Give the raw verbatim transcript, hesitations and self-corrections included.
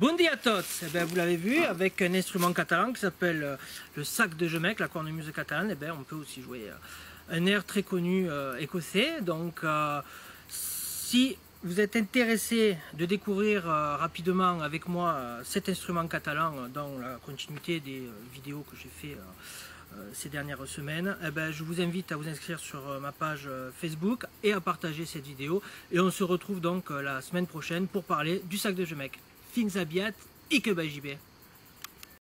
Bon dia a tots, eh ben, vous l'avez vu, avec un instrument catalan qui s'appelle euh, le sac de Gemec, la cornemuse catalane, eh ben, on peut aussi jouer euh, un air très connu euh, écossais. Donc euh, si vous êtes intéressé de découvrir euh, rapidement avec moi euh, cet instrument catalan euh, dans la continuité des euh, vidéos que j'ai fait euh, euh, ces dernières semaines, eh ben, je vous invite à vous inscrire sur euh, ma page euh, Facebook et à partager cette vidéo. Et on se retrouve donc euh, la semaine prochaine pour parler du sac de Gemec. Fins aviat, ikke bij J B.